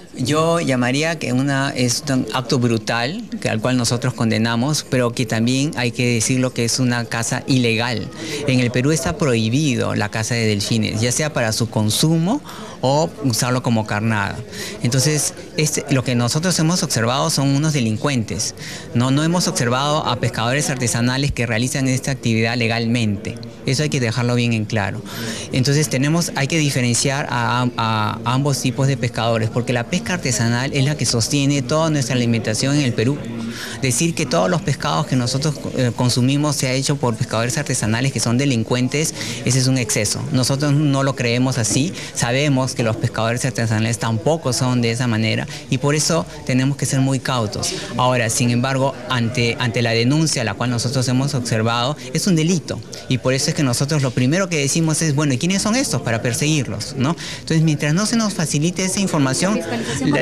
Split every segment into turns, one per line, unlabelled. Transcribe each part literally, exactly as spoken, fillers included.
Yo llamaría que una, es un acto brutal, que, al cual nosotros condenamos, pero que también hay que decirlo que es una caza ilegal. En el Perú está prohibido la caza de delfines, ya sea para su consumo o usarlo como carnada. Entonces, este, lo que nosotros hemos observado son unos delincuentes. No, no hemos observado a pescadores artesanales que realizan esta actividad legalmente. Eso hay que dejarlo bien en claro. Entonces, tenemos, hay que diferenciar a, a, a ambos tipos de pescadores, porque la pesca artesanal es la que sostiene toda nuestra alimentación en el Perú. Decir que todos los pescados que nosotros eh, consumimos se ha hecho por pescadores artesanales que son delincuentes, ese es un exceso. Nosotros no lo creemos así, sabemos que los pescadores artesanales tampoco son de esa manera y por eso tenemos que ser muy cautos. Ahora, sin embargo, ante, ante la denuncia la cual nosotros hemos observado, es un delito y por eso es que nosotros lo primero que decimos es, bueno, ¿y quiénes son estos para perseguirlos? ¿No? Entonces, mientras no se nos facilite esa información, la,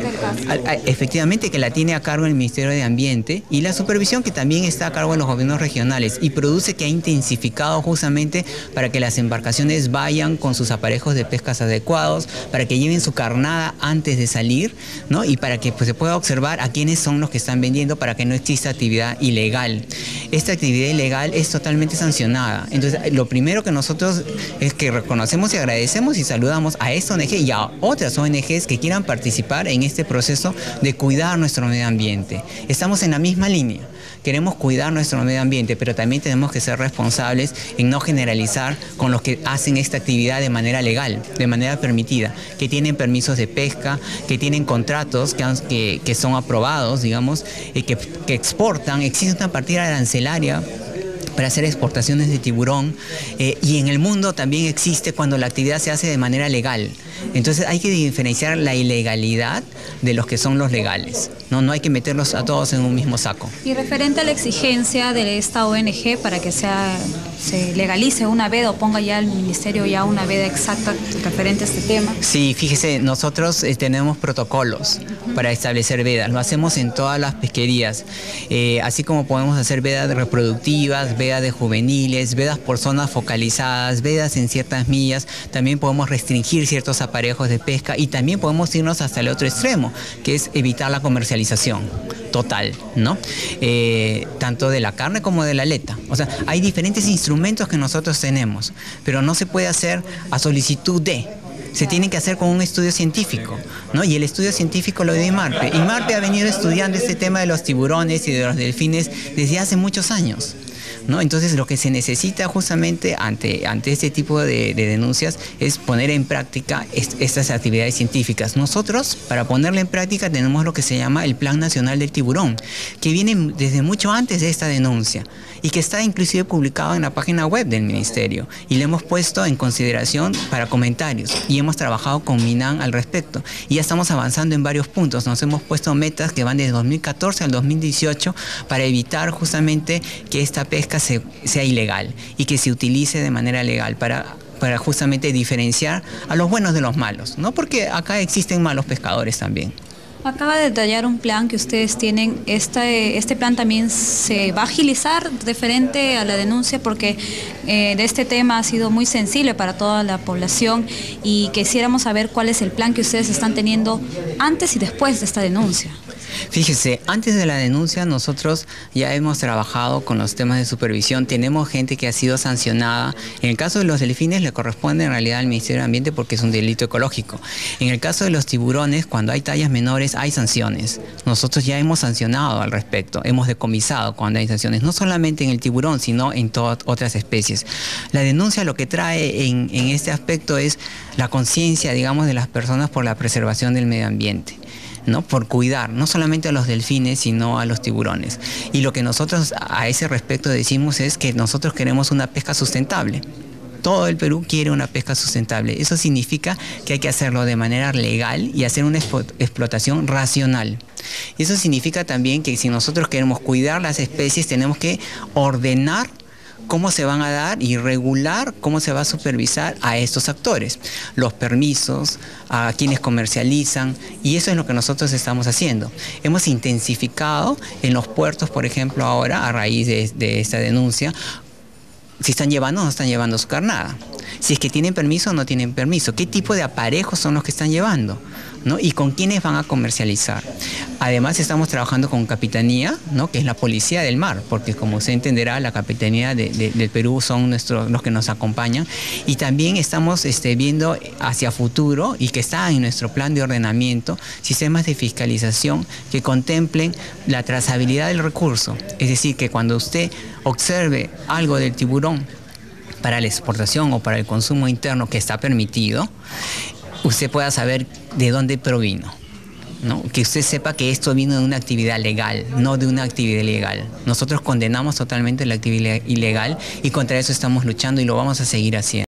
la, efectivamente que la tiene a cargo el Ministerio de Ambiente y la supervisión que también está a cargo de los gobiernos regionales y produce que ha intensificado justamente para que las embarcaciones vayan con sus aparejos de pescas adecuados, para que lleven su carnada antes de salir, ¿no? Y para que pues, se pueda observar a quiénes son los que están vendiendo para que no exista actividad ilegal. Esta actividad ilegal es totalmente sancionada. Entonces, lo primero que nosotros es que reconocemos y agradecemos y saludamos a esta O N G y a otras O N Ges que quieran participar en este proceso de cuidar nuestro medio ambiente. Estamos en la misma línea. Queremos cuidar nuestro medio ambiente, pero también tenemos que ser responsables en no generalizar con los que hacen esta actividad de manera legal, de manera permitida, que tienen permisos de pesca, que tienen contratos que, han, que, que son aprobados, digamos, y que, que exportan. Existe una partida arancelaria para hacer exportaciones de tiburón eh, y en el mundo también existe cuando la actividad se hace de manera legal. Entonces hay que diferenciar la ilegalidad de los que son los legales. No, no hay que meterlos a todos en un mismo saco.
Y referente a la exigencia de esta O N G para que sea, se legalice una veda o ponga ya el ministerio ya una veda exacta referente a este tema.
Sí, fíjese, nosotros eh, tenemos protocolos uh-huh. para establecer vedas. Lo hacemos en todas las pesquerías. Eh, así como podemos hacer vedas reproductivas, vedas de juveniles, vedas por zonas focalizadas, vedas en ciertas millas. También podemos restringir ciertos aparejos de pesca y también podemos irnos hasta el otro extremo, que es evitar la comercialización total, ¿no? Eh, tanto de la carne como de la aleta. O sea, hay diferentes instrumentos que nosotros tenemos, pero no se puede hacer a solicitud de. Se tiene que hacer con un estudio científico, ¿no? Y el estudio científico lo de IMARPE. IMARPE ha venido estudiando este tema de los tiburones y de los delfines desde hace muchos años, ¿no? Entonces lo que se necesita justamente ante, ante este tipo de, de denuncias es poner en práctica est estas actividades científicas. Nosotros, para ponerla en práctica, tenemos lo que se llama el Plan Nacional del Tiburón, que viene desde mucho antes de esta denuncia y que está inclusive publicado en la página web del Ministerio y le hemos puesto en consideración para comentarios y hemos trabajado con MINAN al respecto y ya estamos avanzando en varios puntos. Nos hemos puesto metas que van desde dos mil catorce al dos mil dieciocho para evitar justamente que esta pesca Se, sea ilegal y que se utilice de manera legal para, para justamente diferenciar a los buenos de los malos, ¿no? Porque acá existen malos pescadores también.
Acaba de detallar un plan que ustedes tienen. Este, este plan también se va a agilizar referente a la denuncia porque eh, de este tema ha sido muy sensible para toda la población y quisiéramos saber cuál es el plan que ustedes están teniendo antes y después de esta denuncia.
Fíjese, antes de la denuncia nosotros ya hemos trabajado con los temas de supervisión, tenemos gente que ha sido sancionada. En el caso de los delfines le corresponde en realidad al Ministerio de Ambiente porque es un delito ecológico. En el caso de los tiburones, cuando hay tallas menores hay sanciones. Nosotros ya hemos sancionado al respecto, hemos decomisado cuando hay sanciones, no solamente en el tiburón, sino en todas otras especies. La denuncia lo que trae en, en este aspecto es la conciencia, digamos, de las personas por la preservación del medio ambiente, ¿no? Por cuidar no solamente a los delfines sino a los tiburones. Y lo que nosotros a ese respecto decimos es que nosotros queremos una pesca sustentable. Todo el Perú quiere una pesca sustentable. Eso significa que hay que hacerlo de manera legal y hacer una explotación racional. Y eso significa también que si nosotros queremos cuidar las especies tenemos que ordenar cómo se van a dar y regular cómo se va a supervisar a estos actores, los permisos, a quienes comercializan, y eso es lo que nosotros estamos haciendo. Hemos intensificado en los puertos, por ejemplo, ahora, a raíz de, de esta denuncia, si están llevando o no están llevando su carnada, si es que tienen permiso o no tienen permiso, qué tipo de aparejos son los que están llevando, ¿no? Y con quiénes van a comercializar. Además estamos trabajando con Capitanía, ¿no? Que es la policía del mar, porque como usted entenderá, la Capitanía de, de, del Perú son nuestros, los que nos acompañan, y también estamos este, viendo hacia futuro, y que está en nuestro plan de ordenamiento, sistemas de fiscalización que contemplen la trazabilidad del recurso. Es decir, que cuando usted observe algo del tiburón para la exportación o para el consumo interno que está permitido, usted pueda saber de dónde provino, ¿no? Que usted sepa que esto vino de una actividad legal, no de una actividad ilegal. Nosotros condenamos totalmente la actividad ilegal y contra eso estamos luchando y lo vamos a seguir haciendo.